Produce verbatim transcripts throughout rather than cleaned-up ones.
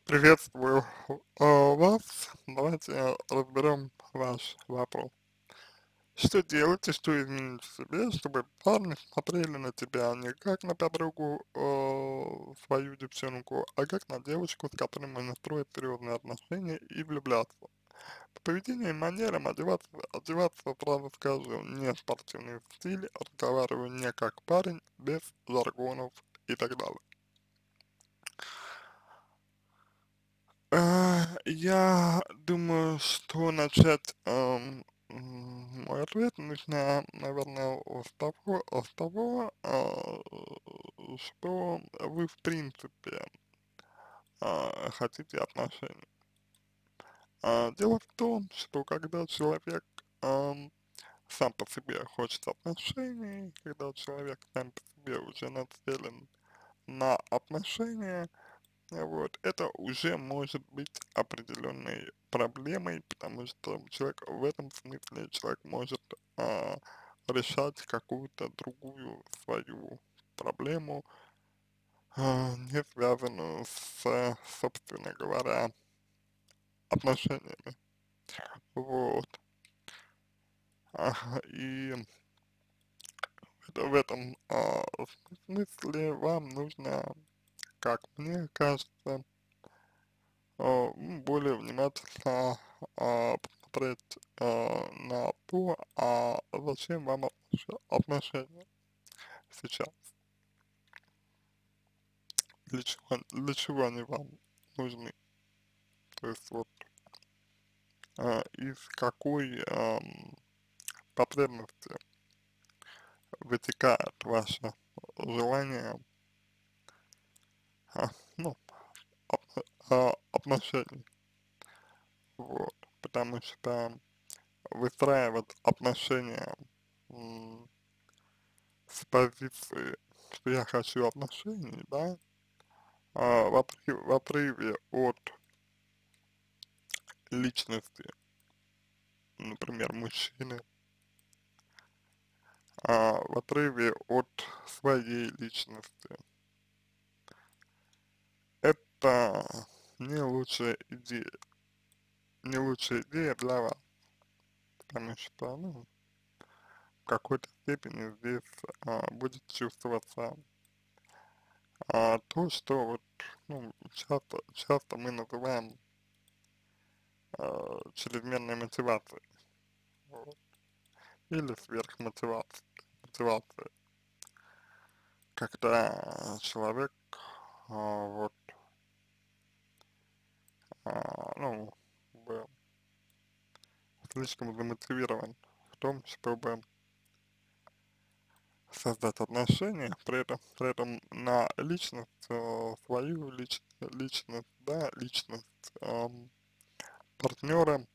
Приветствую а, вас. Давайте разберем ваш вопрос. Что делать и что изменить в себе, чтобы парни смотрели на тебя не как на подругу, э, свою девчонку, а как на девочку, с которой можно строить серьезные отношения и влюбляться. По поведению и манерам одеваться, одеваться, сразу скажу, не спортивный стиль, разговариваю не как парень, без жаргонов и так далее. А, я думаю, что начать, ам, м, мой ответ нужно, наверное, с того, с того, а, что вы в принципе а, хотите отношений. А, дело в том, что когда человек ам, сам по себе хочет отношений, когда человек сам по себе уже нацелен на отношения, вот, это уже может быть определенной проблемой, потому что человек в этом смысле человек может а, решать какую-то другую свою проблему, а, не связанную с, собственно говоря, отношениями. Вот. Ага, и это, в этом а, смысле вам нужно, как мне кажется, а, м, более внимательно а, посмотреть а, на то, а зачем вам отнош- отношения сейчас, для чего, для чего они вам нужны, то есть вот а, из какой ам, потребности вытекает ваше желание, а, ну, от- а, отношений, вот, потому что выстраивать отношения м, с позиции, что я хочу отношений, да, а, в отрыве, в отрыве от личности, например, мужчины, а, в отрыве от своей личности, это не лучшая идея, не лучшая идея для вас, потому что, ну, в какой-то степени здесь а, будет чувствоваться а, то, что вот, ну, часто, часто мы называем а, чрезмерной мотивацией, вот, или сверхмотивацией, мотивацией, когда человек а, вот, а, ну, как бы слишком замотивирован в том, чтобы создать отношения, при этом, при этом на личность, э, свою лич, личность, да, личность эм, партнера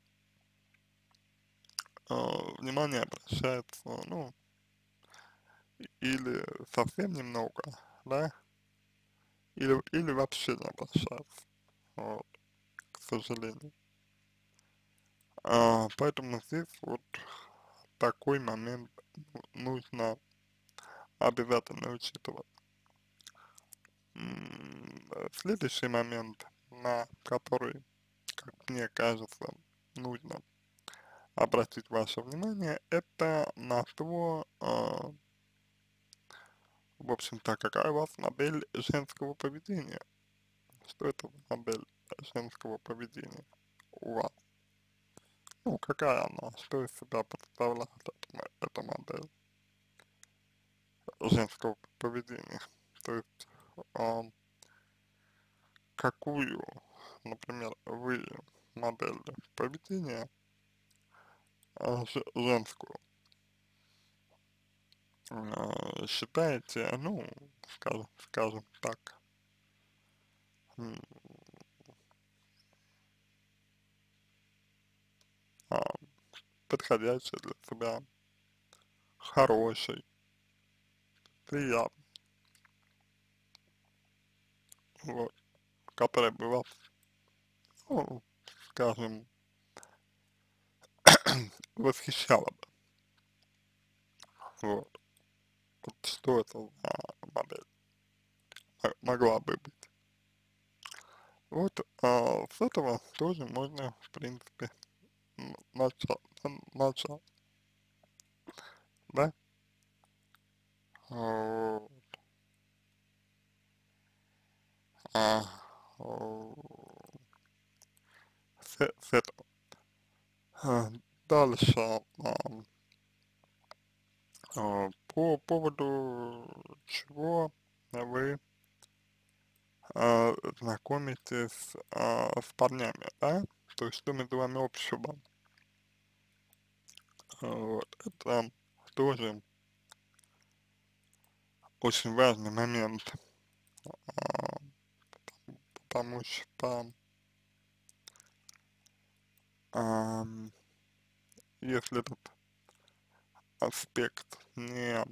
э, внимание обращается, ну, или совсем немного, да, или, или вообще не обращается, вот, к сожалению. А, поэтому здесь вот такой момент ну- нужно обязательно учитывать. М, э, Следующий момент, на который, как мне кажется, нужно обратить ваше внимание, это на то, а, в общем-то, какая у вас модель женского поведения. Что это за модель женского поведения у вас? Ну, какая она, что из себя представляет эта, мо- эта модель женского поведения? То есть, ам, какую, например, вы модель поведения а, ж- женскую а, считаете, ну, скажем, скажем так, м, а, подходящей для себя, хорошей, приятной, вот, которая бы вас, ну, скажем, восхищала бы, вот. Вот что это за модель мо- могла бы быть? Вот а, с этого тоже можно, в принципе, н- начать, начать, да? Вот. А, о, с, с этого. А, дальше, ам, а, по поводу чего вы а, знакомитесь а, с парнями, да? То есть что между вами общего. А, вот, это тоже очень важный момент, а, потому что ам, если этот аспект не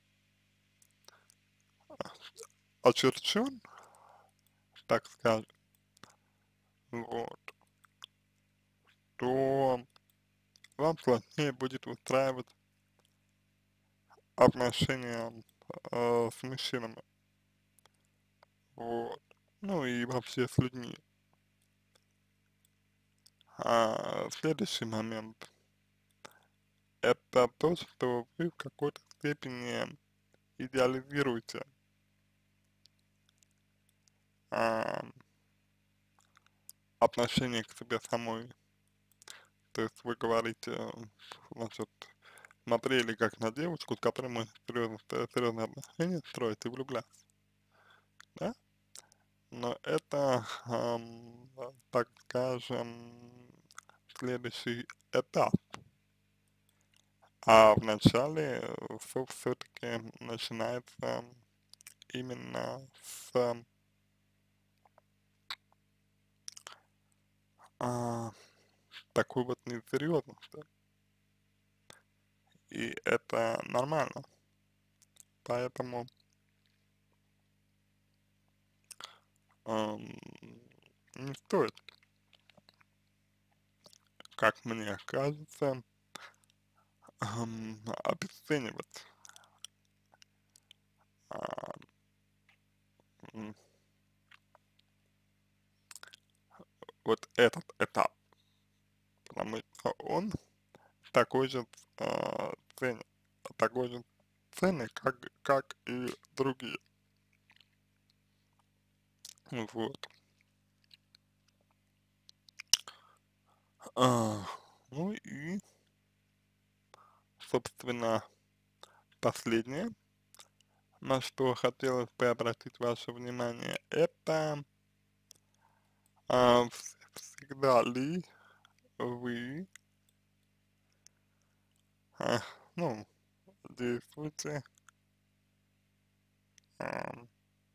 очерчен, так скажем, вот, то вам сложнее будет выстраивать отношения э, с мужчинами, вот, ну и вообще с людьми. А следующий момент — это то, что вы в какой-то степени идеализируете а, отношение к себе самой. То есть вы говорите, значит, смотрели как на девушку, с которой мы серьезно, серьезные отношения строить и влюбляться, да? Но это, ам, так скажем, следующий этап. А вначале все все-таки начинается именно с а, такой вот несерьезности. И это нормально. Поэтому ам, не стоит, как мне кажется, ам, обесценивать а, м, вот этот этап, потому что он такой же а, ценен, такой же ценный, как, как и другие. Вот. А, ну и, собственно, последнее, на что хотелось бы обратить ваше внимание, это а, вс- всегда ли вы, а, ну, действуете ам,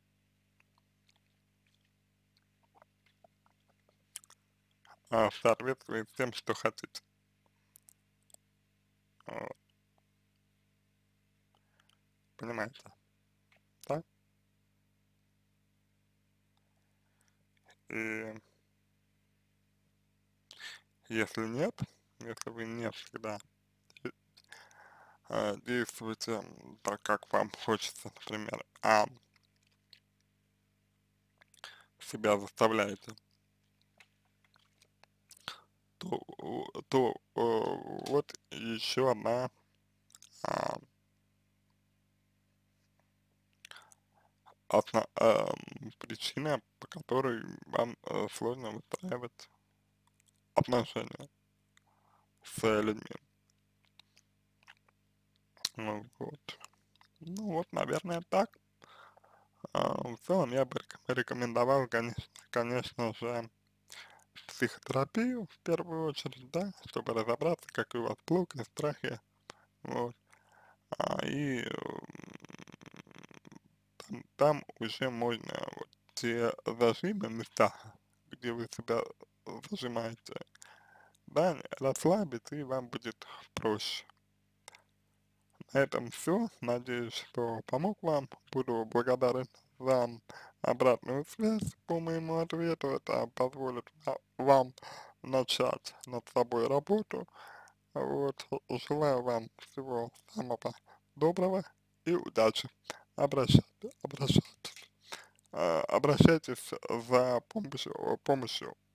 а, в соответствии с тем, что хотите. Вот, понимаете, да? И если нет, если вы не всегда де- а, действуете так, как вам хочется, например, а себя заставляете, то, о- то о, вот еще одна а, одна, ам, причина, по которой вам э, сложно выстраивать отношения с людьми. Ну вот. Ну вот, наверное, так. А, в целом я бы реком- рекомендовал, конечно, конечно же, психотерапию в первую очередь, да, чтобы разобраться, какие у вас блоки, страхи, вот. А, и м, там, там уже можно вот те зажимы, места, где вы себя зажимаете, да, расслабить, и вам будет проще. На этом все. Надеюсь, что помог вам. Буду благодарен за обратную связь по моему ответу. Это позволит ва- вам начать над собой работу. Вот. Желаю вам всего самого доброго и удачи. Обращайтесь, обращайтесь. а, обращайтесь за помощью помощью.